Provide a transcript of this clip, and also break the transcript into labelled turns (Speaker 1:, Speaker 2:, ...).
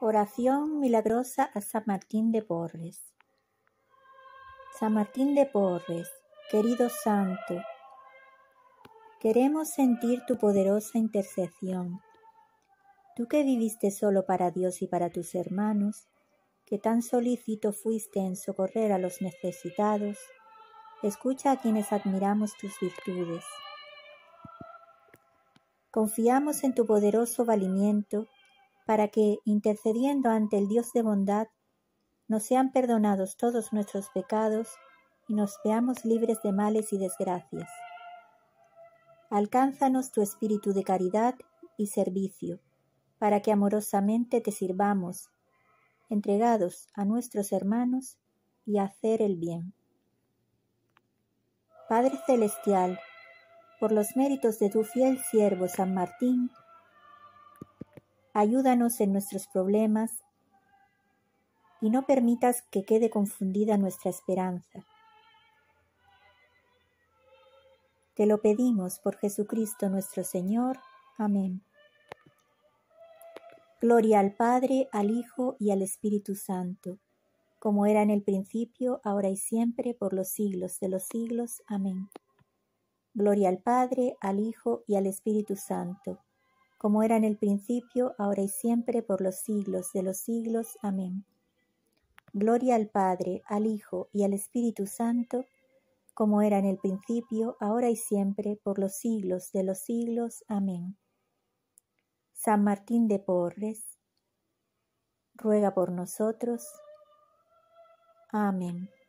Speaker 1: Oración milagrosa a San Martín de Porres. San Martín de Porres, querido santo, queremos sentir tu poderosa intercesión. Tú que viviste solo para Dios y para tus hermanos, que tan solícito fuiste en socorrer a los necesitados, escucha a quienes admiramos tus virtudes. Confiamos en tu poderoso valimiento para que, intercediendo ante el Dios de bondad, nos sean perdonados todos nuestros pecados y nos veamos libres de males y desgracias. Alcánzanos tu espíritu de caridad y servicio, para que amorosamente te sirvamos, entregados a nuestros hermanos y a hacer el bien. Padre Celestial, por los méritos de tu fiel siervo San Martín, ayúdanos en nuestros problemas y no permitas que quede confundida nuestra esperanza. Te lo pedimos por Jesucristo nuestro Señor. Amén. Gloria al Padre, al Hijo y al Espíritu Santo, como era en el principio, ahora y siempre, por los siglos de los siglos. Amén. Gloria al Padre, al Hijo y al Espíritu Santo, como era en el principio, ahora y siempre, por los siglos de los siglos. Amén. Gloria al Padre, al Hijo y al Espíritu Santo, como era en el principio, ahora y siempre, por los siglos de los siglos. Amén. San Martín de Porres, ruega por nosotros. Amén.